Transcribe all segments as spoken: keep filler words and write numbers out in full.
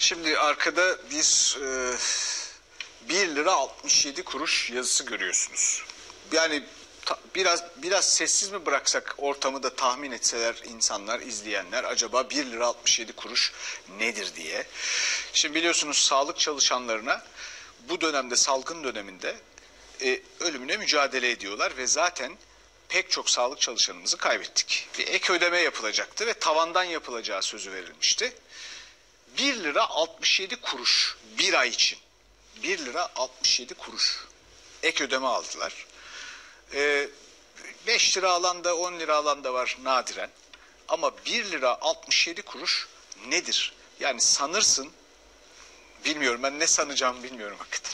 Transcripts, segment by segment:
Şimdi arkada bir e, bir lira altmış yedi kuruş yazısı görüyorsunuz. Yani ta, biraz biraz sessiz mi bıraksak ortamı da tahmin etseler insanlar, izleyenler acaba bir lira altmış yedi kuruş nedir diye. Şimdi biliyorsunuz sağlık çalışanlarına bu dönemde, salgın döneminde e, ölümüne mücadele ediyorlar ve zaten pek çok sağlık çalışanımızı kaybettik. Bir ek ödeme yapılacaktı ve tavandan yapılacağı sözü verilmişti. bir lira altmış yedi kuruş bir ay için. bir lira altmış yedi kuruş ek ödeme aldılar. Ee, beş lira alan da on lira alan da var nadiren. Ama bir lira altmış yedi kuruş nedir? Yani sanırsın, bilmiyorum, ben ne sanacağımı bilmiyorum hakikaten.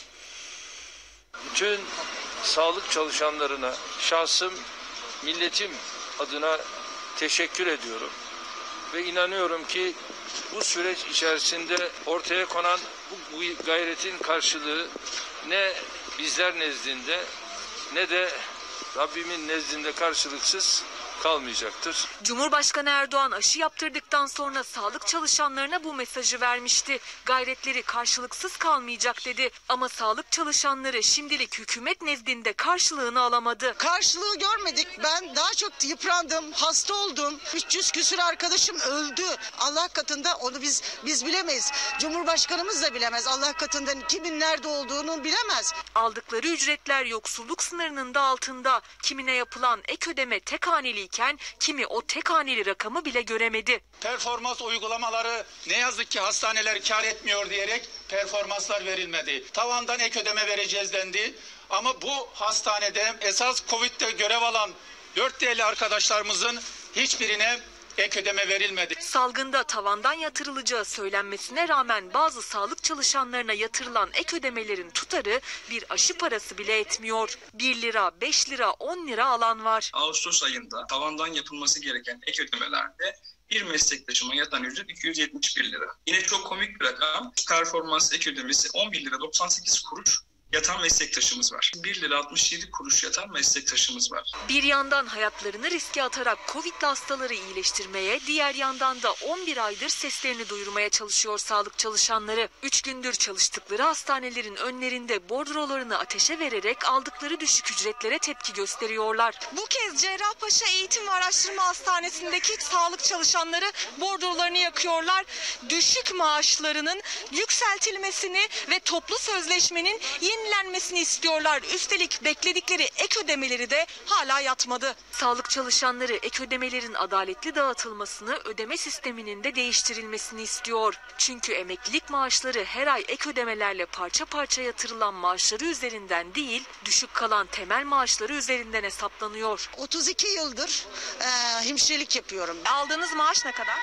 Bütün sağlık çalışanlarına, şahsım, milletim adına teşekkür ediyorum. Ve inanıyorum ki bu süreç içerisinde ortaya konan bu, bu gayretin karşılığı ne bizler nezdinde ne de Rabbimin nezdinde karşılıksız kalmayacaktır. Cumhurbaşkanı Erdoğan aşı yaptırdıktan sonra sağlık çalışanlarına bu mesajı vermişti. Gayretleri karşılıksız kalmayacak dedi. Ama sağlık çalışanları şimdilik hükümet nezdinde karşılığını alamadı. Karşılığı görmedik. Ben daha çok yıprandım, hasta oldum. üç yüz küsur arkadaşım öldü. Allah katında onu biz biz bilemeyiz. Cumhurbaşkanımız da bilemez. Allah katında kimin nerede olduğunu bilemez. Aldıkları ücretler yoksulluk sınırının da altında. Kimine yapılan ek ödeme tek haneli iken kimi o tek haneli rakamı bile göremedi. Performans uygulamaları ne yazık ki hastaneler kar etmiyor diyerek performanslar verilmedi. Tavandan ek ödeme vereceğiz dendi. Ama bu hastanede esas Covid'de görev alan dört değerli arkadaşlarımızın hiçbirine ek ödeme verilmedi. Salgında tavandan yatırılacağı söylenmesine rağmen bazı sağlık çalışanlarına yatırılan ek ödemelerin tutarı bir aşı parası bile etmiyor. bir lira, beş lira, on lira alan var. Ağustos ayında tavandan yapılması gereken ek ödemelerde bir meslektaşıma yatan ücret iki yüz yetmiş bir lira. Yine çok komik bir rakam. Performans ek ödemesi on bir lira doksan sekiz kuruş. Yatan meslektaşımız var. bir lira altmış yedi kuruş yatan meslektaşımız var. Bir yandan hayatlarını riske atarak Covid'li hastaları iyileştirmeye, diğer yandan da on bir aydır seslerini duyurmaya çalışıyor sağlık çalışanları. üç gündür çalıştıkları hastanelerin önlerinde bordrolarını ateşe vererek aldıkları düşük ücretlere tepki gösteriyorlar. Bu kez Cerrahpaşa Eğitim ve Araştırma Hastanesi'ndeki sağlık çalışanları bordrolarını yakıyorlar. Düşük maaşlarının yükseltilmesini ve toplu sözleşmenin yenilenmesini istiyorlar. Üstelik bekledikleri ek ödemeleri de hala yatmadı. Sağlık çalışanları ek ödemelerin adaletli dağıtılmasını, ödeme sisteminin de değiştirilmesini istiyor. Çünkü emeklilik maaşları her ay ek ödemelerle parça parça yatırılan maaşları üzerinden değil, düşük kalan temel maaşları üzerinden hesaplanıyor. otuz iki yıldır e, hemşirelik yapıyorum. Aldığınız maaş ne kadar?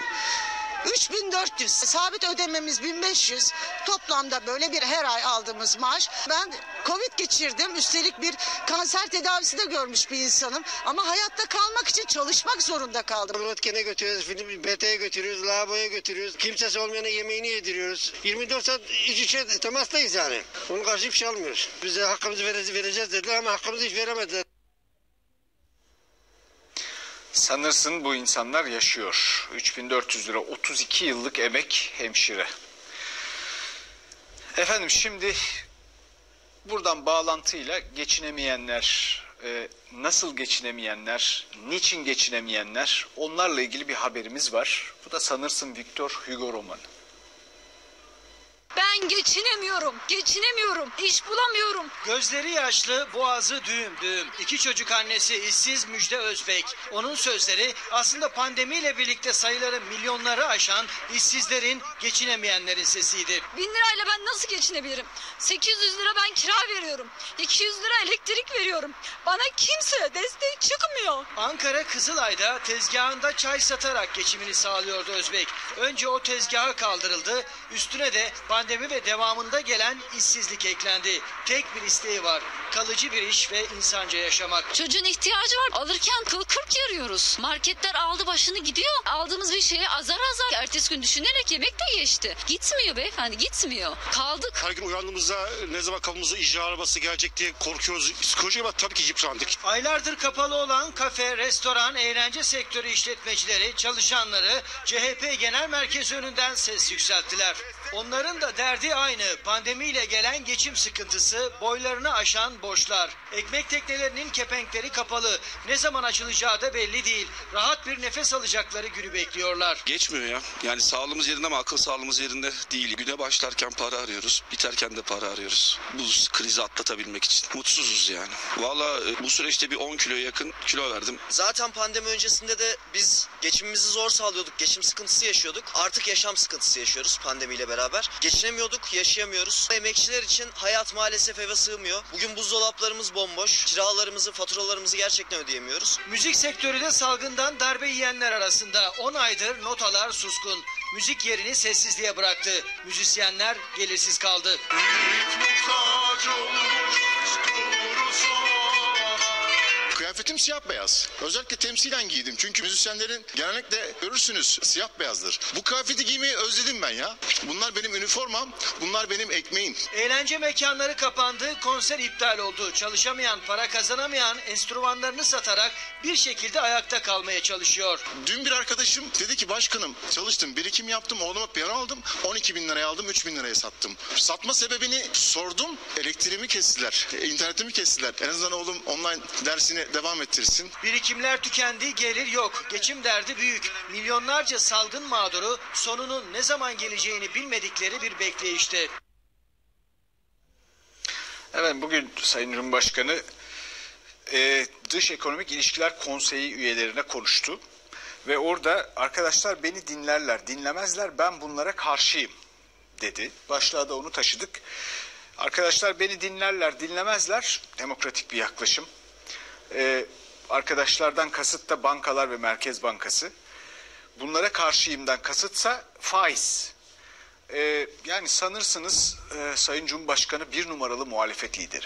üç bin dört yüz. Sabit ödememiz bin beş yüz. Toplamda böyle bir her ay aldığımız maaş. Ben Covid geçirdim. Üstelik bir kanser tedavisi de görmüş bir insanım. Ama hayatta kalmak için çalışmak zorunda kaldım. Röntgene götürüyoruz, B T'ye götürüyoruz, lavaboya götürüyoruz. Kimsesi olmayana yemeğini yediriyoruz. yirmi dört saat iç içe temastayız yani. Onun karşı bir şey almıyoruz. Biz de hakkımızı vereceğiz dediler ama hakkımızı hiç veremediler. Sanırsın bu insanlar yaşıyor. üç bin dört yüz lira, otuz iki yıllık emek hemşire. Efendim şimdi buradan bağlantıyla geçinemeyenler, e, nasıl geçinemeyenler, niçin geçinemeyenler, onlarla ilgili bir haberimiz var. Bu da sanırsın Victor Hugo romanı. Ben geçinemiyorum, geçinemiyorum, iş bulamıyorum. Gözleri yaşlı, boğazı düğüm düğüm. İki çocuk annesi işsiz Müjde Özbek. Onun sözleri aslında pandemiyle birlikte sayıları milyonları aşan işsizlerin, geçinemeyenlerin sesiydi. Bin lirayla ben nasıl geçinebilirim? sekiz yüz lira ben kira veriyorum. iki yüz lira elektrik veriyorum. Bana kimse destek çıkmıyor. Ankara Kızılay'da tezgahında çay satarak geçimini sağlıyordu Özbek. Önce o tezgahı kaldırıldı, üstüne de pandemi ve devamında gelen işsizlik eklendi. Tek bir isteği var: kalıcı bir iş ve insanca yaşamak. Çocuğun ihtiyacı var. Alırken kıl kırk yarıyoruz. Marketler aldı başını gidiyor. Aldığımız bir şeye azar azar. Ertesi gün düşünerek yemek de geçti. Gitmiyor beyefendi, gitmiyor. Kaldık. Her gün uyandığımızda ne zaman kapımıza icra arabası gelecek diye korkuyoruz. Psikolojik olarak tabii ki yıprandık. Aylardır kapalı olan kafe, restoran, eğlence sektörü işletmecileri, çalışanları C H P Genel Merkezi önünden ses yükselttiler. Onların da derdi aynı: pandemiyle gelen geçim sıkıntısı, boylarını aşan borçlar. Ekmek teknelerinin kepenkleri kapalı. Ne zaman açılacağı da belli değil. Rahat bir nefes alacakları günü bekliyorlar. Geçmiyor ya. Yani sağlığımız yerinde ama akıl sağlığımız yerinde değil. Güne başlarken para arıyoruz, biterken de para arıyoruz. Bu krizi atlatabilmek için. Mutsuzuz yani. Valla bu süreçte bir on kiloya yakın kilo verdim. Zaten pandemi öncesinde de biz geçimimizi zor sağlıyorduk. Geçim sıkıntısı yaşıyorduk. Artık yaşam sıkıntısı yaşıyoruz pandemiyle beraber. Geçinemiyorduk, yaşayamıyoruz. Emekçiler için hayat maalesef eve sığmıyor. Bugün buzdolaplarımız bomboş. Kiralarımızı, faturalarımızı gerçekten ödeyemiyoruz. Müzik sektörü de salgından darbe yiyenler arasında. on aydır notalar suskun. Müzik yerini sessizliğe bıraktı. Müzisyenler gelirsiz kaldı. Kıyafetim siyah beyaz. Özellikle temsilen giydim. Çünkü müzisyenlerin genellikle görürsünüz siyah beyazdır. Bu kıyafeti giymeyi özledim ben ya. Bunlar benim üniformam, bunlar benim ekmeğim. Eğlence mekanları kapandı, konser iptal oldu. Çalışamayan, para kazanamayan enstrümanlarını satarak bir şekilde ayakta kalmaya çalışıyor. Dün bir arkadaşım dedi ki başkanım çalıştım, birikim yaptım, oğluma piyano aldım, on iki bin liraya aldım, üç bin liraya sattım. Satma sebebini sordum, elektriğimi kestiler, internetimi kestiler. En azından oğlum online dersini devam ettirsin. Birikimler tükendi, gelir yok. Geçim derdi büyük. Milyonlarca salgın mağduru sonunun ne zaman geleceğini bilmedikleri bir bekleyişte. Evet, bugün Sayın Cumhurbaşkanı e, Dış Ekonomik İlişkiler Konseyi üyelerine konuştu. Ve orada arkadaşlar beni dinlerler, dinlemezler, ben bunlara karşıyım dedi. Başlığa da onu taşıdık. Arkadaşlar beni dinlerler, dinlemezler, demokratik bir yaklaşım. Ee, arkadaşlardan kasıt da bankalar ve Merkez Bankası. Bunlara karşıyımdan kasıtsa faiz. Ee, yani sanırsınız e, Sayın Cumhurbaşkanı bir numaralı muhalefet lideri.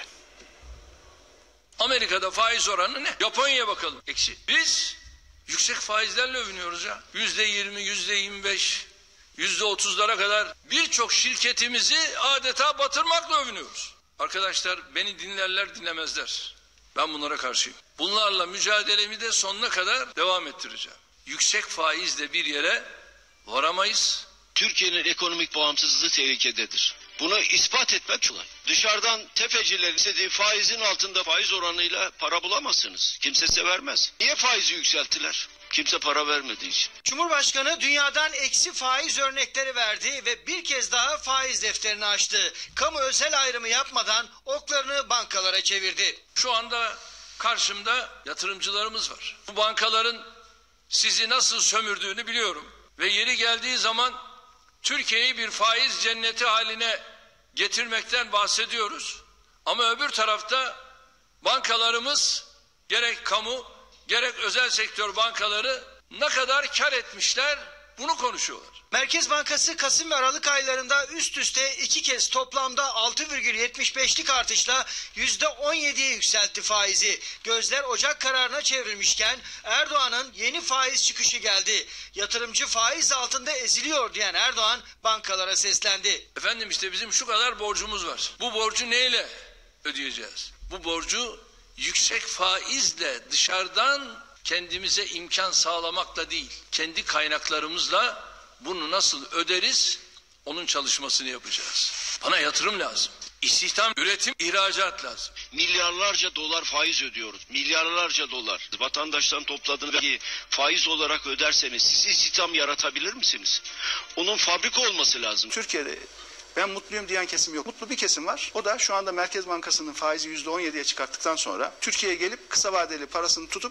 Amerika'da faiz oranı ne? Japonya'ya bakalım. Eksi. Biz yüksek faizlerle övünüyoruz ya. Yüzde yirmi, yüzde yirmi beş, yüzde otuzlara kadar birçok şirketimizi adeta batırmakla övünüyoruz. Arkadaşlar beni dinlerler, dinlemezler. Ben bunlara karşıyım. Bunlarla mücadelemi de sonuna kadar devam ettireceğim. Yüksek faizle bir yere varamayız. Türkiye'nin ekonomik bağımsızlığı tehlikededir. Bunu ispat etmek kolay. Dışarıdan tefecilerin istediği faizin altında faiz oranıyla para bulamazsınız. Kimse size vermez. Niye faizi yükselttiler? Kimse para vermediği için. Cumhurbaşkanı dünyadan eksi faiz örnekleri verdi ve bir kez daha faiz defterini açtı. Kamu özel ayrımı yapmadan oklarını bankalara çevirdi. Şu anda karşımda yatırımcılarımız var. Bu bankaların sizi nasıl sömürdüğünü biliyorum. Ve yeri geldiği zaman Türkiye'yi bir faiz cenneti haline getirmekten bahsediyoruz. Ama öbür tarafta bankalarımız gerek kamu gerek özel sektör bankaları ne kadar kar etmişler bunu konuşuyorlar. Merkez Bankası Kasım ve Aralık aylarında üst üste iki kez toplamda altı virgül yetmiş beşlik artışla yüzde on yediye yükseltti faizi. Gözler Ocak kararına çevrilmişken Erdoğan'ın yeni faiz çıkışı geldi. Yatırımcı faiz altında eziliyor diyen Erdoğan bankalara seslendi. Efendim işte bizim şu kadar borcumuz var. Bu borcu neyle ödeyeceğiz? Bu borcu yüksek faizle dışarıdan kendimize imkan sağlamakla değil, kendi kaynaklarımızla bunu nasıl öderiz, onun çalışmasını yapacağız. Bana yatırım lazım. İstihdam, üretim, ihracat lazım. Milyarlarca dolar faiz ödüyoruz. Milyarlarca dolar. Vatandaştan topladığınız vergiyi faiz olarak öderseniz siz istihdam yaratabilir misiniz? Onun fabrika olması lazım. Türkiye'de ben mutluyum diyen kesim yok. Mutlu bir kesim var. O da şu anda Merkez Bankası'nın faizi yüzde on yediye çıkarttıktan sonra Türkiye'ye gelip kısa vadeli parasını tutup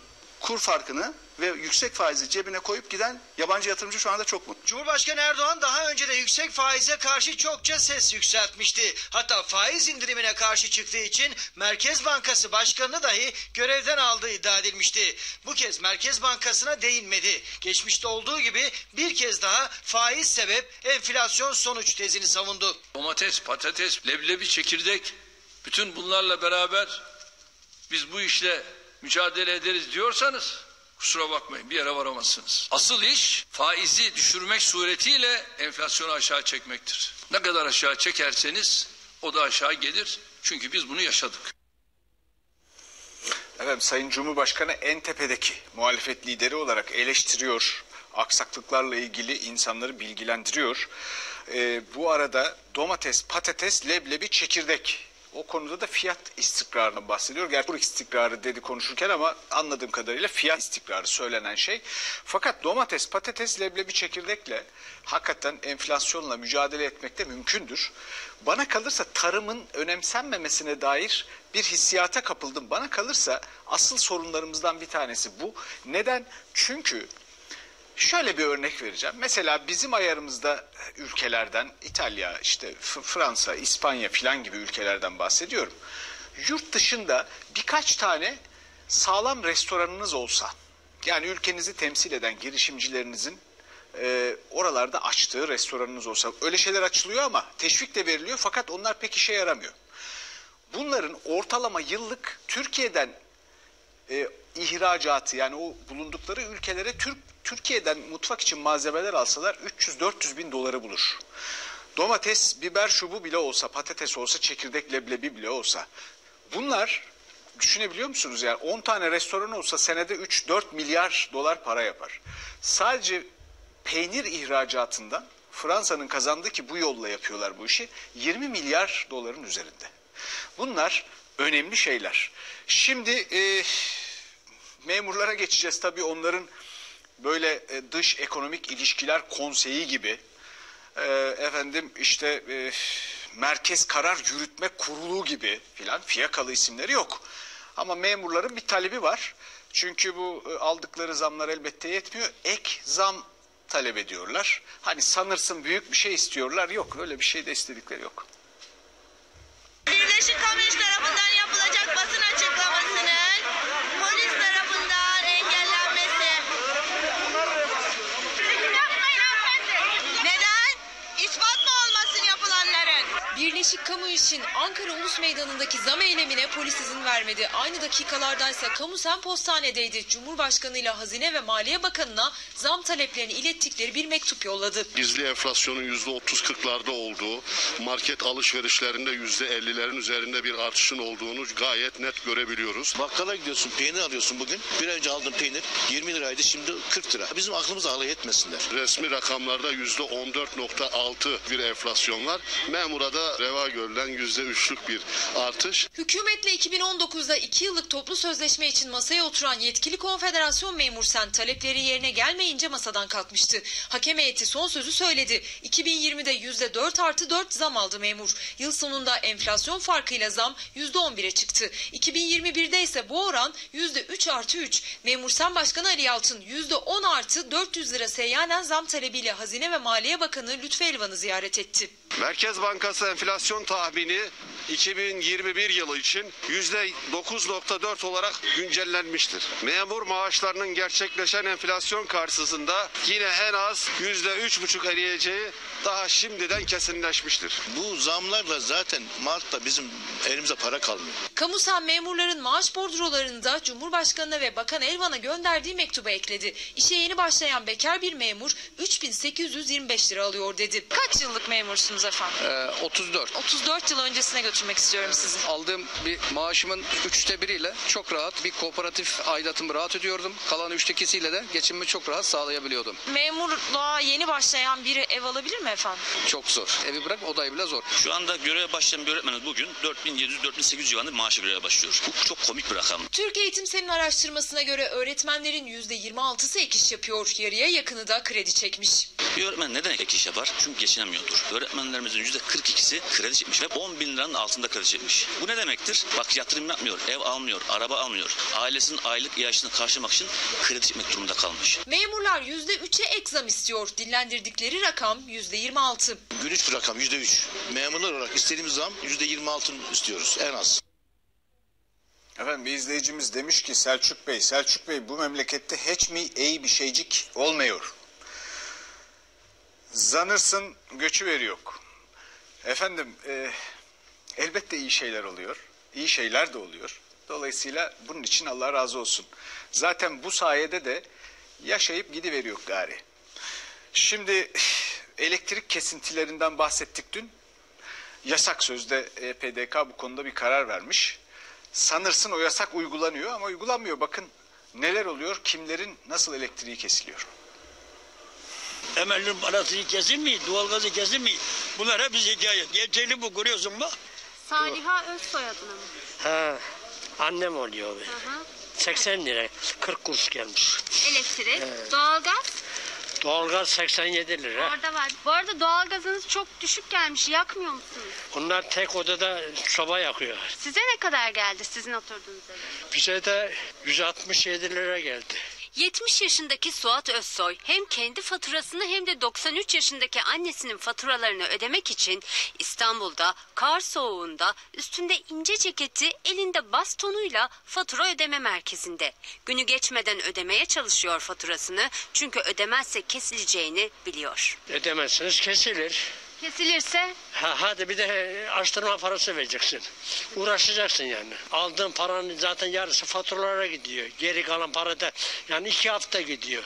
kur farkını ve yüksek faizi cebine koyup giden yabancı yatırımcı şu anda çok mutlu. Cumhurbaşkanı Erdoğan daha önce de yüksek faize karşı çokça ses yükseltmişti. Hatta faiz indirimine karşı çıktığı için Merkez Bankası Başkanı'nı dahi görevden aldığı iddia edilmişti. Bu kez Merkez Bankası'na değinmedi. Geçmişte olduğu gibi bir kez daha faiz sebep, enflasyon sonuç tezini savundu. Domates, patates, leblebi, çekirdek, bütün bunlarla beraber biz bu işle mücadele ederiz diyorsanız kusura bakmayın, bir yere varamazsınız. Asıl iş faizi düşürmek suretiyle enflasyonu aşağı çekmektir. Ne kadar aşağı çekerseniz o da aşağı gelir. Çünkü biz bunu yaşadık. Evet, Sayın Cumhurbaşkanı en tepedeki muhalefet lideri olarak eleştiriyor. Aksaklıklarla ilgili insanları bilgilendiriyor. Ee, bu arada domates, patates, leblebi, çekirdek. O konuda da fiyat istikrarını bahsediyor. Gerçi kur istikrarı dedi konuşurken ama anladığım kadarıyla fiyat istikrarı söylenen şey. Fakat domates, patates, leblebi, çekirdekle hakikaten enflasyonla mücadele etmek de mümkündür. Bana kalırsa tarımın önemsenmemesine dair bir hissiyata kapıldım. Bana kalırsa asıl sorunlarımızdan bir tanesi bu. Neden? Çünkü şöyle bir örnek vereceğim. Mesela bizim ayarımızda ülkelerden İtalya, işte Fransa, İspanya filan gibi ülkelerden bahsediyorum. Yurt dışında birkaç tane sağlam restoranınız olsa, yani ülkenizi temsil eden girişimcilerinizin e, oralarda açtığı restoranınız olsa, öyle şeyler açılıyor ama teşvik de veriliyor fakat onlar pek işe yaramıyor. Bunların ortalama yıllık Türkiye'den e, ihracatı, yani o bulundukları ülkelere Türk Türkiye'den mutfak için malzemeler alsalar üç yüz dört yüz bin doları bulur. Domates, biber, şu bu bile olsa, patates olsa, çekirdek, leblebi bile olsa. Bunlar, düşünebiliyor musunuz? Yani on tane restoran olsa senede üç dört milyar dolar para yapar. Sadece peynir ihracatından Fransa'nın kazandığı, ki bu yolla yapıyorlar bu işi, yirmi milyar doların üzerinde. Bunlar önemli şeyler. Şimdi e, memurlara geçeceğiz. Tabii onların böyle dış ekonomik ilişkiler konseyi gibi, e, efendim işte e, merkez karar yürütme kurulu gibi filan fiyakalı isimleri yok. Ama memurların bir talebi var. Çünkü bu e, aldıkları zamlar elbette yetmiyor. Ek zam talep ediyorlar. Hani sanırsın büyük bir şey istiyorlar. Yok, öyle bir şey de istedikleri yok. Birleşik Kamu İş tarafından yapılacak basın açıklamasının polis tarafından engellenmesi. Neden? İspat mı olmasın yapılanların? Birleşik Kamu İş'in Ankara Ulus Meydanı'ndaki zam eylemine polis izin vermedi. Aynı dakikalardaysa kamu sen postanedeydi. Cumhurbaşkanı ile Hazine ve Maliye Bakanı'na zam taleplerini ilettikleri bir mektup yolladı. Gizli enflasyonun yüzde otuz kırklarda olduğu, market alışverişlerinde yüzde ellilerin üzerinde bir artışın olduğunu gayet net görebiliyoruz. Bakkala gidiyorsun, peynir alıyorsun bugün. Bir önce aldığın peynir yirmi liraydı, şimdi kırk lira. Bizim aklımızı alay etmesinler. Resmi rakamlarda yüzde on dört nokta altı bir enflasyon var. Memura da reva görülen yüzde üçlük bir artış. Hükümetle iki bin on dokuzda iki yıllık toplu sözleşme için masaya oturan yetkili konfederasyon memur sen talepleri yerine gelmeyince masadan kalkmıştı. Hakem heyeti son sözü söyledi. iki bin yirmide yüzde dört artı dört zam aldı memur. Yıl sonunda enflasyon farkıyla zam yüzde on bire çıktı. iki bin yirmi birde ise bu oran yüzde üç artı üç. Memur Sen Başkanı Ali Yalçın yüzde on artı dört yüz lira seyyanen zam talebiyle Hazine ve Maliye Bakanı Lütfü Elvan'ı ziyaret etti. Merkez Bankası enflasyon tahmini iki bin yirmi bir yılı için yüzde dokuz nokta dört olarak güncellenmiştir. Memur maaşlarının gerçekleşen enflasyon karşısında yine en az yüzde üç buçuk eriyeceği daha şimdiden kesinleşmiştir. Bu zamlarla zaten Mart'ta bizim elimize para kalmıyor. Kamusen memurların maaş bordrolarında Cumhurbaşkanı'na ve Bakan Elvan'a gönderdiği mektuba ekledi. İşe yeni başlayan bekar bir memur üç bin sekiz yüz yirmi beş lira alıyor dedi. Kaç yıllık memursunuz efendim? Ee, otuz dört. otuz dört yıl öncesine götürmek istiyorum sizi. Aldığım bir maaşımın üçte biriyle çok rahat bir kooperatif aidatımı rahat ödüyordum. Kalan üçte ikisiyle de geçimimi çok rahat sağlayabiliyordum. Memurluğa yeni başlayan biri ev alabilir mi efendim? Çok zor. Evi bırak odayı bile zor. Şu anda göreve başlayan bir öğretmenimiz bugün dört bin yedi yüz dört bin sekiz yüz civarında bir maaş maaşı göreve başlıyor. Bu çok komik bir rakam. Türk Eğitim Sen'in araştırmasına göre öğretmenlerin yüzde yirmi altısı ek iş yapıyor. Yarıya yakını da kredi çekmiş. Bir öğretmen neden ek iş yapar? Çünkü geçinemiyordur. Öğretmenlerimizin yüzde kırk ikisi kredi çekmiş ve on bin liranın altında kredi çekmiş. Bu ne demektir? Bak yatırım yapmıyor, ev almıyor, araba almıyor. Ailesinin aylık yaşını karşılamak için kredi çekmek durumunda kalmış. Memurlar yüzde üçe ek zam istiyor. Dillendirdikleri rakam yüzde yirmi altı. Gülünç bir rakam yüzde üç. Memurlar olarak istediğimiz zam yüzde yirmi altı istiyoruz en az. Efendim bir izleyicimiz demiş ki Selçuk Bey, Selçuk Bey bu memlekette hiç mi iyi bir şeycik olmuyor? Zanırsın göçü veriyor. Efendim e, elbette iyi şeyler oluyor. İyi şeyler de oluyor. Dolayısıyla bunun için Allah razı olsun. Zaten bu sayede de yaşayıp gidiveriyor gari. Şimdi elektrik kesintilerinden bahsettik dün. Yasak sözde E P D K bu konuda bir karar vermiş. Sanırsın o yasak uygulanıyor ama uygulanmıyor. Bakın neler oluyor, kimlerin nasıl elektriği kesiliyor. Emellerin parası kesin mi, doğalgazı kesin mi? Bunlar hep biz hikaye. Gerçeğini bu görüyorsun mu? Saliha Özsoyadına mı? Ha, annem oluyor abi. Hı hı. seksen lira, kırk kuruş gelmiş. Elektrik, Evet. doğalgaz. Doğalgaz seksen yedi lira. Orada var. Bu arada doğalgazınız çok düşük gelmiş. Yakmıyor musunuz? Bunlar tek odada soba yakıyor. Size ne kadar geldi sizin oturduğunuz eve? Bize de yüz altmış yedi lira geldi. yetmiş yaşındaki Suat Özsoy hem kendi faturasını hem de doksan üç yaşındaki annesinin faturalarını ödemek için İstanbul'da kar soğuğunda üstünde ince ceketi elinde bastonuyla fatura ödeme merkezinde. Günü geçmeden ödemeye çalışıyor faturasını çünkü ödemezse kesileceğini biliyor. Ödemezseniz kesilir. Kesilirse? Ha, hadi bir de açtırma parası vereceksin. Uğraşacaksın yani. Aldığın paranın zaten yarısı faturalara gidiyor. Geri kalan para da yani iki hafta gidiyor.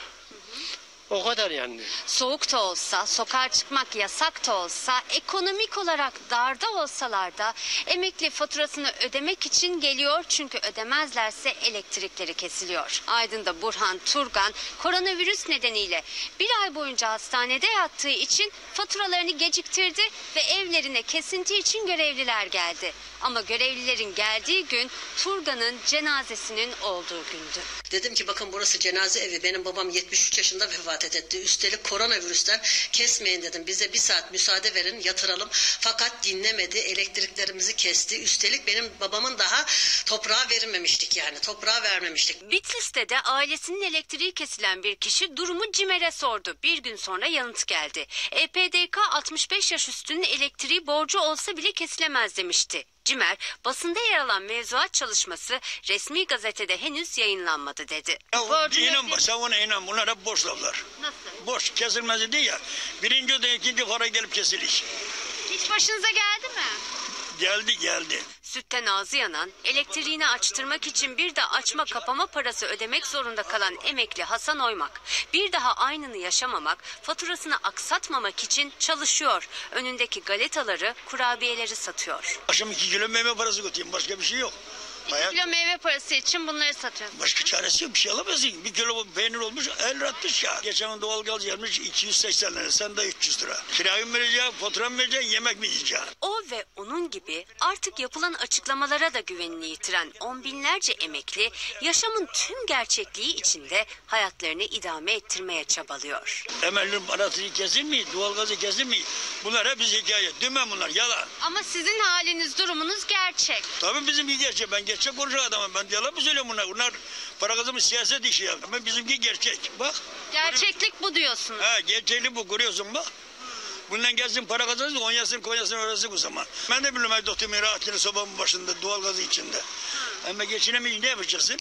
O kadar yani. Soğuk da olsa, sokağa çıkmak yasak da olsa, ekonomik olarak darda olsalar da emekli faturasını ödemek için geliyor. Çünkü ödemezlerse elektrikleri kesiliyor. Aydın'da Burhan Turgan koronavirüs nedeniyle bir ay boyunca hastanede yattığı için faturalarını geciktirdi ve evlerine kesinti için görevliler geldi. Ama görevlilerin geldiği gün Turgan'ın cenazesinin olduğu gündü. Dedim ki bakın burası cenaze evi. Benim babam yetmiş üç yaşında vefat etti. Üstelik koronavirüsten kesmeyin dedim. Bize bir saat müsaade verin yatıralım. Fakat dinlemedi. Elektriklerimizi kesti. Üstelik benim babamın daha toprağa verilmemiştik yani. Toprağa vermemiştik. Bitlis'te de ailesinin elektriği kesilen bir kişi durumu CİMER'e sordu. Bir gün sonra yanıt geldi. E P D K altmış beş yaş üstünün elektriği borcu olsa bile kesilemez demişti. CİMER, basında yer alan mevzuat çalışması resmi gazetede henüz yayınlanmadı dedi. Ya, inan sen ona inan. Bunlar hep boş laflar. Nasıl? Boş kesilmez değil ya. Birinci öde ikinci para gelip kesilir. Hiç başınıza geldi mi? Geldi geldi. Sütten ağzı yanan, elektriğini açtırmak için bir de açma kapama parası ödemek zorunda kalan emekli Hasan Oymak, bir daha aynını yaşamamak, faturasını aksatmamak için çalışıyor. Önündeki galetaları, kurabiyeleri satıyor. Akşam iki kilo meyve parası götüreyim. Başka bir şey yok. İki kilo meyve parası için bunları satıyorsun. Başka çaresi yok. Bir şey alamazsın. Bir kilo peynir olmuş elli altmış ya. Geçen doğalgaz gelmiş iki yüz seksen lira. Sen de üç yüz lira. Kirayı mı vereceksin, faturamı mı vereceksin, yemek mi yiyeceksin? O ve onun gibi artık yapılan açıklamalara da güvenini yitiren on binlerce emekli yaşamın tüm gerçekliği içinde hayatlarını idame ettirmeye çabalıyor. Emellerin parası kesin mi? Doğalgazı kesin mi? Bunlar hep biz hikaye. Dümen bunlar yalan. Ama sizin haliniz, durumunuz gerçek. Tabii bizimki gerçek. Ben gerçek konuşan adamım. Ben yalan mı söylüyorum bunlar? Bunlar para kazanmış siyaset işi ya. Ama bizimki gerçek. Bak. Gerçeklik bu diyorsunuz. Ha, gerçeklik bu. Görüyorsun bak. Bundan gelsin para kazansın, Konya'sın Konya'sın öğrensin bu zaman. Ben de biliyorum evde oturuyorum rahatçını sobamın başında, doğalgazı içinde. Hı. Ama geçinemeyince ne yapacaksın?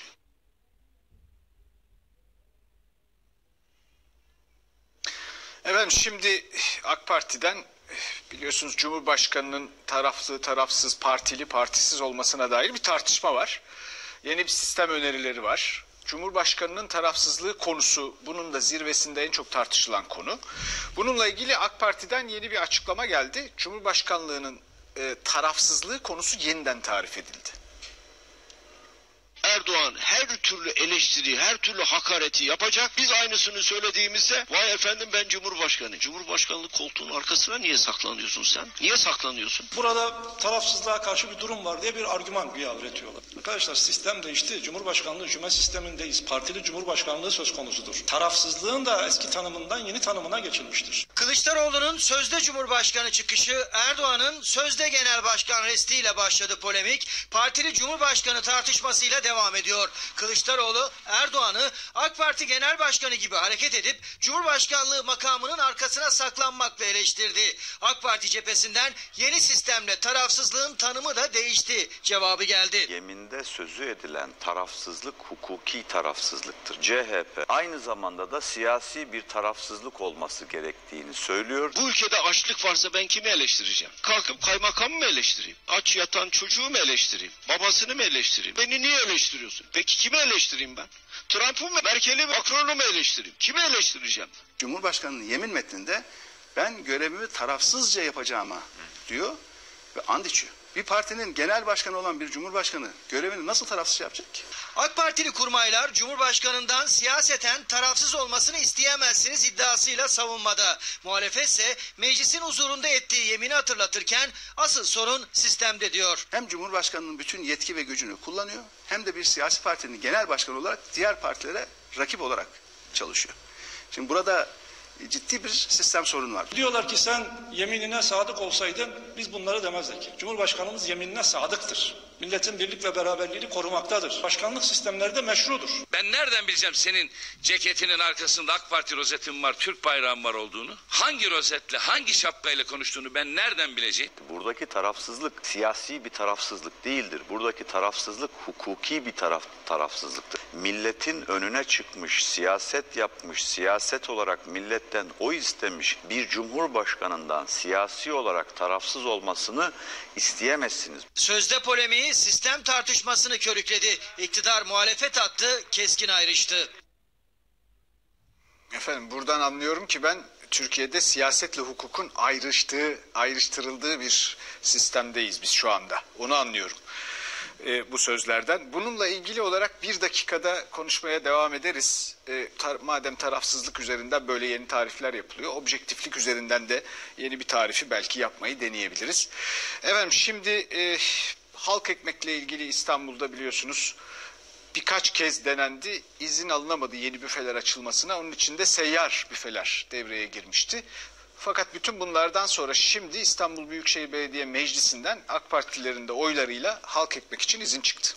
Efendim şimdi AK Parti'den biliyorsunuz Cumhurbaşkanı'nın taraflı, tarafsız, partili, partisiz olmasına dair bir tartışma var. Yeni bir sistem önerileri var. Cumhurbaşkanı'nın tarafsızlığı konusu bunun da zirvesinde en çok tartışılan konu. Bununla ilgili AK Parti'den yeni bir açıklama geldi. Cumhurbaşkanlığının e, tarafsızlığı konusu yeniden tarif edildi. Erdoğan her türlü eleştiri, her türlü hakareti yapacak. Biz aynısını söylediğimizde vay efendim ben Cumhurbaşkanı. Cumhurbaşkanlık koltuğunun arkasına niye saklanıyorsun sen? Niye saklanıyorsun? Burada tarafsızlığa karşı bir durum var diye bir argüman güya üretiyorlar. Arkadaşlar sistem değişti. Cumhurbaşkanlığı cüme sistemindeyiz. Partili Cumhurbaşkanlığı söz konusudur. Tarafsızlığın da eski tanımından yeni tanımına geçilmiştir. Kılıçdaroğlu'nun sözde Cumhurbaşkanı çıkışı, Erdoğan'ın sözde Genel Başkan restiyle başladı polemik. Partili Cumhurbaşkanı tartışmasıyla devam ediyor. Kılıçdaroğlu Erdoğan'ı AK Parti Genel Başkanı gibi hareket edip Cumhurbaşkanlığı makamının arkasına saklanmakla eleştirdi. AK Parti cephesinden yeni sistemle tarafsızlığın tanımı da değişti cevabı geldi. Yeminde sözü edilen tarafsızlık hukuki tarafsızlıktır. C H P aynı zamanda da siyasi bir tarafsızlık olması gerektiğini söylüyor. Bu ülkede açlık varsa ben kimi eleştireceğim? Kalkıp kaymakamı mı eleştireyim? Aç yatan çocuğu mu eleştireyim? Babasını mı eleştireyim? Beni niye eleştiriyorsun? Peki kimi eleştireyim ben? Trump'ı mı, Merkel'i mi, Macron'u mu eleştireyim? Kimi eleştireceğim? Cumhurbaşkanının yemin metninde ben görevimi tarafsızca yapacağıma diyor ve and içiyor. Bir partinin genel başkanı olan bir cumhurbaşkanı görevini nasıl tarafsız yapacak ki? AK Partili kurmaylar Cumhurbaşkanı'ndan siyaseten tarafsız olmasını isteyemezsiniz iddiasıyla savunmada. Muhalefet ise meclisin huzurunda ettiği yemini hatırlatırken asıl sorun sistemde diyor. Hem Cumhurbaşkanı'nın bütün yetki ve gücünü kullanıyor hem de bir siyasi partinin genel başkanı olarak diğer partilere rakip olarak çalışıyor. Şimdi burada ciddi bir sistem sorunu var. Diyorlar ki sen yeminine sadık olsaydın biz bunları demezdik. Cumhurbaşkanımız yeminine sadıktır. Milletin birlik ve beraberliğini korumaktadır. Başkanlık sistemleri de meşrudur. Ben nereden bileceğim senin ceketinin arkasında AK Parti rozetin var, Türk bayrağın var olduğunu? Hangi rozetle, hangi şapkayla konuştuğunu ben nereden bileceğim? Buradaki tarafsızlık siyasi bir tarafsızlık değildir. Buradaki tarafsızlık hukuki bir taraf tarafsızlıktır. Milletin önüne çıkmış, siyaset yapmış, siyaset olarak milletten oy istemiş bir cumhurbaşkanından siyasi olarak tarafsız olmasını isteyemezsiniz. Sözde polemiği sistem tartışmasını körükledi. İktidar muhalefet attı, keskin ayrıştı. Efendim buradan anlıyorum ki ben Türkiye'de siyasetle hukukun ayrıştığı, ayrıştırıldığı bir sistemdeyiz biz şu anda. Onu anlıyorum e, bu sözlerden. Bununla ilgili olarak bir dakikada konuşmaya devam ederiz. E, tar madem tarafsızlık üzerinden böyle yeni tarifler yapılıyor, objektiflik üzerinden de yeni bir tarifi belki yapmayı deneyebiliriz. Efendim şimdi e, halk ekmekle ilgili İstanbul'da biliyorsunuz birkaç kez denendi, izin alınamadı yeni büfeler açılmasına. Onun için de seyyar büfeler devreye girmişti. Fakat bütün bunlardan sonra şimdi İstanbul Büyükşehir Belediye Meclisi'nden AK Partililerin de oylarıyla halk ekmek için izin çıktı.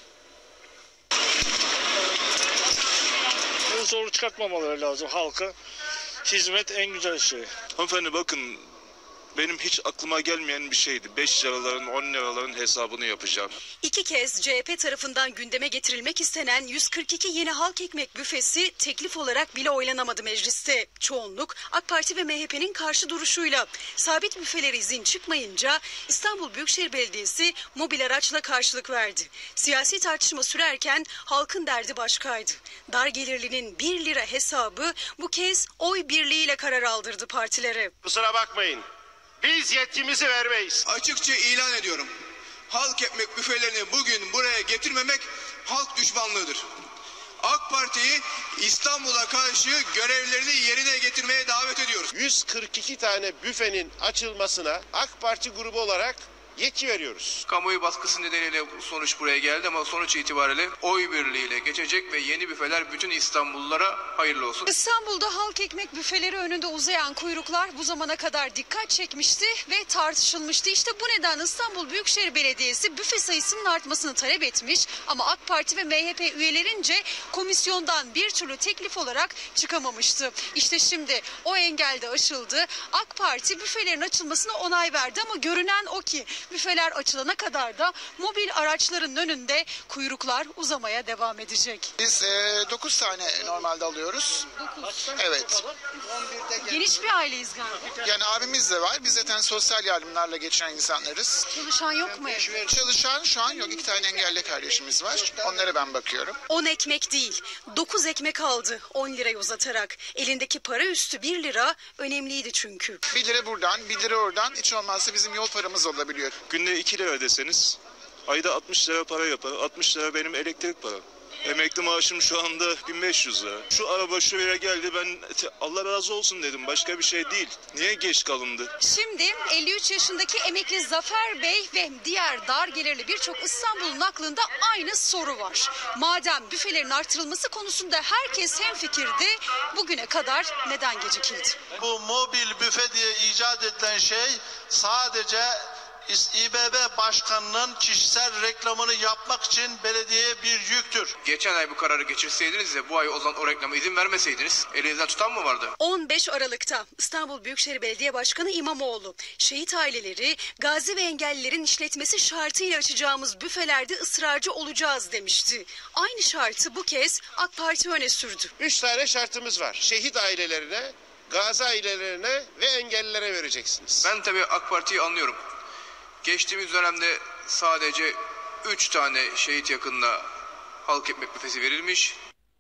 Zorluk çıkartmamaları lazım halka. Hizmet en güzel şey. Hanımefendi bakın, benim hiç aklıma gelmeyen bir şeydi. beş liraların, on liraların hesabını yapacağım. İki kez C H P tarafından gündeme getirilmek istenen yüz kırk iki yeni halk ekmek büfesi teklif olarak bile oylanamadı mecliste. Çoğunluk AK Parti ve M H P'nin karşı duruşuyla. Sabit büfelere izin çıkmayınca İstanbul Büyükşehir Belediyesi mobil araçla karşılık verdi. Siyasi tartışma sürerken halkın derdi başkaydı. Dar gelirlinin bir lira hesabı bu kez oy birliğiyle karar aldırdı partilere. Kusura bakmayın. Biz yetkimizi vermeyiz. Açıkça ilan ediyorum. Halk ekmek büfelerini bugün buraya getirmemek halk düşmanlığıdır. AK Parti'yi İstanbul'a karşı görevlerini yerine getirmeye davet ediyoruz. yüz kırk iki tane büfenin açılmasına AK Parti grubu olarak yetki veriyoruz. Kamuoyu baskısı nedeniyle sonuç buraya geldi ama sonuç itibariyle oy birliğiyle geçecek ve yeni büfeler bütün İstanbullulara hayırlı olsun. İstanbul'da halk ekmek büfeleri önünde uzayan kuyruklar bu zamana kadar dikkat çekmişti ve tartışılmıştı. İşte bu nedenle İstanbul Büyükşehir Belediyesi büfe sayısının artmasını talep etmiş ama AK Parti ve M H P üyelerince komisyondan bir türlü teklif olarak çıkamamıştı. İşte şimdi o engel de aşıldı. AK Parti büfelerin açılmasına onay verdi ama görünen o ki büfeler açılana kadar da mobil araçların önünde kuyruklar uzamaya devam edecek. Biz e, dokuz tane normalde alıyoruz. dokuz. Evet. Geniş bir aileyiz galiba. Yani abimiz de var. Biz zaten sosyal yardımlarla geçinen insanlarız. Çalışan yok mu? Çalışan şu an yok. İki tane engelli kardeşimiz var. Onlara ben bakıyorum. on ekmek değil, dokuz ekmek aldı on lirayı uzatarak. Elindeki para üstü bir lira önemliydi çünkü. bir lira buradan, bir lira oradan. Hiç olmazsa bizim yol paramız olabiliyor. Günde iki lira ödeseniz Ayda altmış lira para yapar. altmış lira benim elektrik param. Emekli maaşım şu anda bin beş yüz lira. Şu araba şuraya geldi, ben Allah razı olsun dedim. Başka bir şey değil. Niye geç kalındı? Şimdi elli üç yaşındaki emekli Zafer Bey ve diğer dar gelirli birçok İstanbul'un aklında aynı soru var. Madem büfelerin artırılması konusunda herkes hemfikirdi, bugüne kadar neden gecikildi? Bu mobil büfe diye icat edilen şey sadece İBB Başkanı'nın kişisel reklamını yapmak için belediyeye bir yüktür. Geçen ay bu kararı geçirseydiniz de bu ay o zaman o reklama izin vermeseydiniz elinizden tutan mı vardı? on beş Aralık'ta İstanbul Büyükşehir Belediye Başkanı İmamoğlu, şehit aileleri, gazi ve engellilerin işletmesi şartıyla açacağımız büfelerde ısrarcı olacağız demişti. Aynı şartı bu kez AK Parti öne sürdü. Üç tane şartımız var. Şehit ailelerine, gazi ailelerine ve engellilere vereceksiniz. Ben tabii AK Parti'yi anlıyorum. Geçtiğimiz dönemde sadece üç tane şehit yakınına halk ekmek büfesi verilmiş.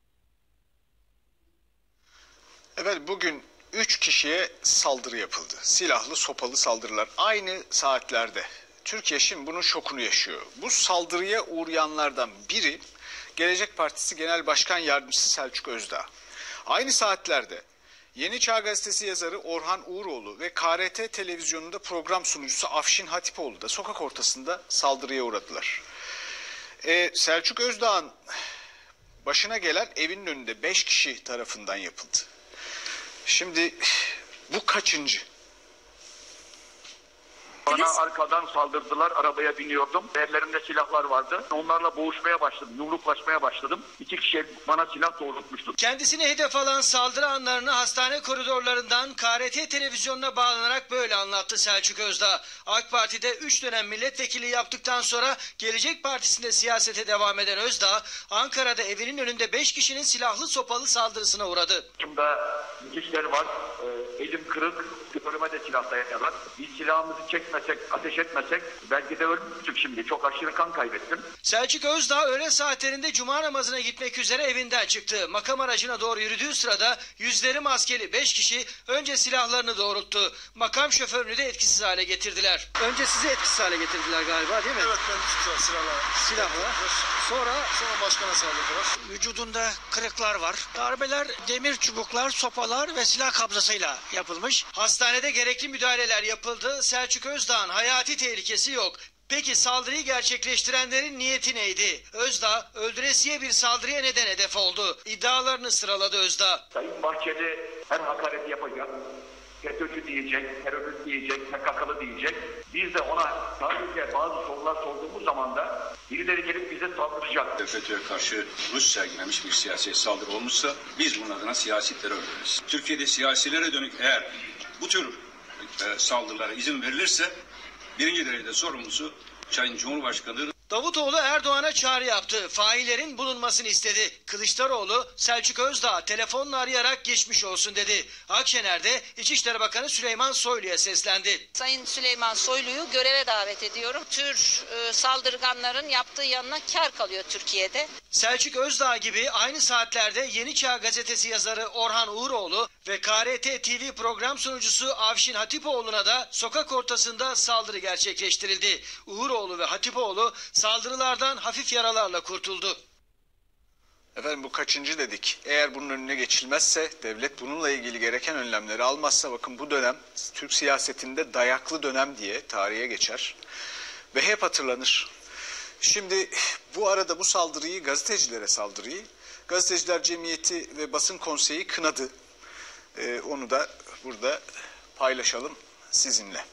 Evet, bugün üç kişiye saldırı yapıldı. Silahlı, sopalı saldırılar aynı saatlerde. Türkiye şimdi bunun şokunu yaşıyor. Bu saldırıya uğrayanlardan biri Gelecek Partisi Genel Başkan Yardımcısı Selçuk Özdağ. Aynı saatlerde Yeni Çağ Gazetesi yazarı Orhan Uğuroğlu ve K R T televizyonunda program sunucusu Afşin Hatipoğlu da sokak ortasında saldırıya uğradılar. Ee, Selçuk Özdağ'ın başına gelen evinin önünde beş kişi tarafından yapıldı. Şimdi bu kaçıncı? Bana arkadan saldırdılar, arabaya biniyordum. Ellerimde silahlar vardı. Onlarla boğuşmaya başladım, yumruklaşmaya başladım. İki kişi bana silah doğrultmuştu. Kendisine hedef alan saldırı anlarını hastane koridorlarından K R T televizyonuna bağlanarak böyle anlattı Selçuk Özdağ. AK Parti'de üç dönem milletvekili yaptıktan sonra Gelecek Partisi'nde siyasete devam eden Özdağ, Ankara'da evinin önünde beş kişinin silahlı sopalı saldırısına uğradı. Şimdi dikişler var, e, elim kırık, körüme de silah dayanıyorlar. Biz silahımızı çekmesek, ateş etmesek belki de ölmüştük şimdi. Çok aşırı kan kaybettim. Selçuk Özdağ öğle saatlerinde cuma namazına gitmek üzere evinden çıktı. Makam aracına doğru yürüdüğü sırada yüzleri maskeli beş kişi önce silahlarını doğrulttu. Makam şoförünü de etkisiz hale getirdiler. Önce sizi etkisiz hale getirdiler galiba, değil mi? Evet, ben tutuyor silahla. Silahla. Sonra Sonra başkana saldırdılar. vücudunda kırıklar var. Darbeler demir çubuklar, sopalar ve silah kabzasıyla yapılmış. Hastanede gerekli müdahaleler yapıldı. Selçuk Özdağ'ın hayati tehlikesi yok. Peki saldırıyı gerçekleştirenlerin niyeti neydi? Özdağ öldüresiye bir saldırıya neden hedef oldu. İddialarını sıraladı Özdağ. Sayın Bahçeli her hakaret yapacak. FETÖ'cü diyecek, terörist diyecek, P K K'lı diyecek. Biz de ona sadece bazı sorular sorduğumuz zaman da birileri gelip bize saldıracak. FETÖ'ye karşı Rus sergilemiş bir siyasi saldırı olmuşsa biz bunun adına siyasi terör deriz. Türkiye'de siyasilere dönük eğer bu tür e, saldırılara izin verilirse birinci derecede sorumlusu Sayın Cumhurbaşkanı. Davutoğlu Erdoğan'a çağrı yaptı. Faillerin bulunmasını istedi. Kılıçdaroğlu Selçuk Özdağ telefonla arayarak geçmiş olsun dedi. Akşener de İçişleri Bakanı Süleyman Soylu'ya seslendi. Sayın Süleyman Soylu'yu göreve davet ediyorum. Tür e, saldırganların yaptığı yanına kar kalıyor Türkiye'de. Selçuk Özdağ gibi aynı saatlerde Yeni Çağ Gazetesi yazarı Orhan Uğuroğlu ve K R T T V program sunucusu Afşin Hatipoğlu'na da sokak ortasında saldırı gerçekleştirildi. Uğuroğlu ve Hatipoğlu saldırılardan hafif yaralarla kurtuldu. Efendim bu kaçıncı dedik. Eğer bunun önüne geçilmezse, devlet bununla ilgili gereken önlemleri almazsa bakın bu dönem Türk siyasetinde dayaklı dönem diye tarihe geçer ve hep hatırlanır. Şimdi bu arada bu saldırıyı, gazetecilere saldırıyı, Gazeteciler Cemiyeti ve Basın Konseyi kınadı. Ee, onu da burada paylaşalım sizinle.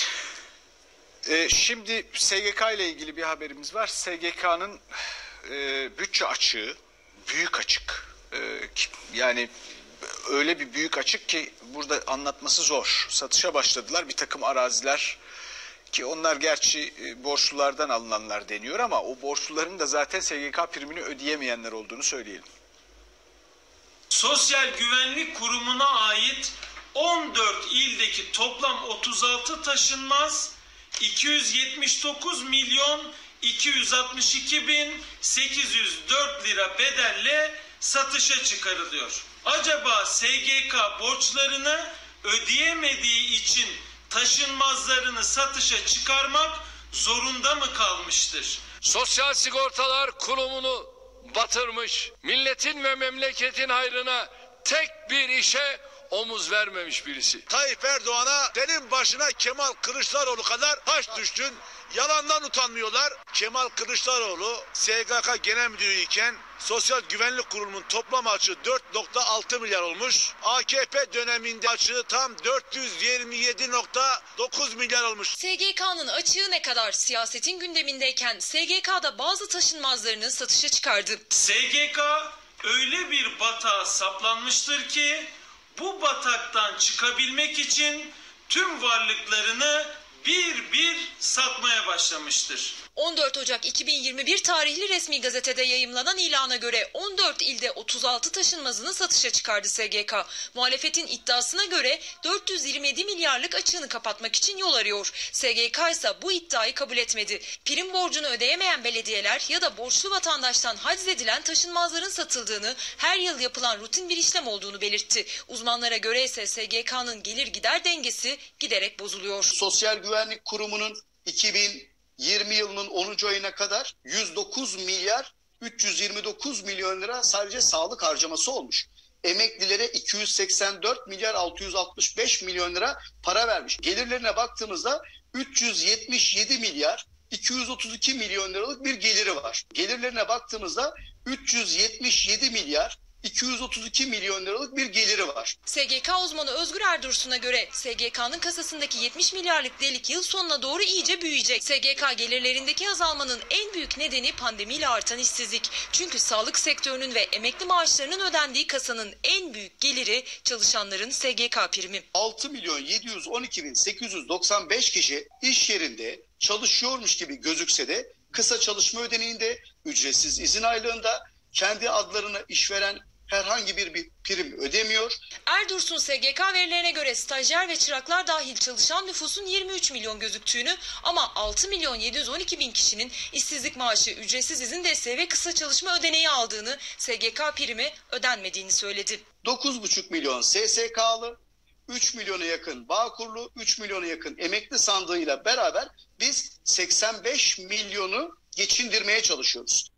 Ee, şimdi S G K ile ilgili bir haberimiz var. S G K'nın e, bütçe açığı büyük açık. Ee, yani öyle bir büyük açık ki burada anlatması zor. Satışa başladılar bir takım araziler ki onlar gerçi e, borçlulardan alınanlar deniyor ama o borçluların da zaten S G K primini ödeyemeyenler olduğunu söyleyelim. Sosyal Güvenlik Kurumu'na ait on dört ildeki toplam otuz altı taşınmaz iki yüz yetmiş dokuz milyon iki yüz altmış iki bin sekiz yüz dört lira bedelle satışa çıkarılıyor. Acaba S G K borçlarını ödeyemediği için taşınmazlarını satışa çıkarmak zorunda mı kalmıştır? Sosyal Sigortalar Kurumu'nu batırmış, milletin ve memleketin hayrına tek bir işe omuz vermemiş birisi. Tayyip Erdoğan'a senin başına Kemal Kılıçdaroğlu kadar taş düştün. Yalandan utanmıyorlar. Kemal Kılıçdaroğlu S G K Genel Müdürü iken Sosyal Güvenlik Kurumu'nun toplam açığı dört nokta altı milyar olmuş. A K P döneminde açığı tam dört yüz yirmi yedi nokta dokuz milyar olmuş. S G K'nın açığı ne kadar? Siyasetin gündemindeyken S G K'da bazı taşınmazlarını satışa çıkardı. S G K öyle bir batağa saplanmıştır ki bu bataktan çıkabilmek için tüm varlıklarını bir bir satmaya başlamıştır. on dört Ocak iki bin yirmi bir tarihli resmi gazetede yayımlanan ilana göre on dört ilde otuz altı taşınmazını satışa çıkardı S G K. Muhalefetin iddiasına göre dört yüz yirmi yedi milyarlık açığını kapatmak için yol arıyor. S G K ise bu iddiayı kabul etmedi. Prim borcunu ödeyemeyen belediyeler ya da borçlu vatandaştan haczedilen taşınmazların satıldığını, her yıl yapılan rutin bir işlem olduğunu belirtti. Uzmanlara göre ise S G K'nın gelir gider dengesi giderek bozuluyor. Sosyal Güvenlik Kurumu'nun iki bin yirmi yılının onuncu ayına kadar yüz dokuz milyar üç yüz yirmi dokuz milyon lira sadece sağlık harcaması olmuş. Emeklilere iki yüz seksen dört milyar altı yüz altmış beş milyon lira para vermiş. Gelirlerine baktığımızda üç yüz yetmiş yedi milyar iki yüz otuz iki milyon liralık bir geliri var. Gelirlerine baktığımızda üç yüz yetmiş yedi milyar iki yüz otuz iki milyon liralık bir geliri var. S G K uzmanı Özgür Erdursun'a göre S G K'nın kasasındaki yetmiş milyarlık delik yıl sonuna doğru iyice büyüyecek. S G K gelirlerindeki azalmanın en büyük nedeni pandemiyle artan işsizlik. Çünkü sağlık sektörünün ve emekli maaşlarının ödendiği kasanın en büyük geliri çalışanların S G K primi. altı milyon yedi yüz on iki bin sekiz yüz doksan beş kişi iş yerinde çalışıyormuş gibi gözükse de kısa çalışma ödeneğinde, ücretsiz izin aylığında, kendi adlarına işveren herhangi bir, bir prim ödemiyor. Erdursun S G K verilerine göre stajyer ve çıraklar dahil çalışan nüfusun yirmi üç milyon gözüktüğünü ama altı milyon yedi yüz on iki bin kişinin işsizlik maaşı, ücretsiz izin desteği ve kısa çalışma ödeneği aldığını, S G K primi ödenmediğini söyledi. dokuz buçuk milyon S S K'lı, üç milyona yakın Bağkurlu, üç milyona yakın emekli sandığıyla beraber biz seksen beş milyonu geçindirmeye çalışıyoruz.